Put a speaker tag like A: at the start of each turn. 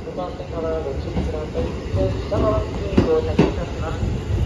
A: 番線からご注意ください。電車は普通に到着いたします。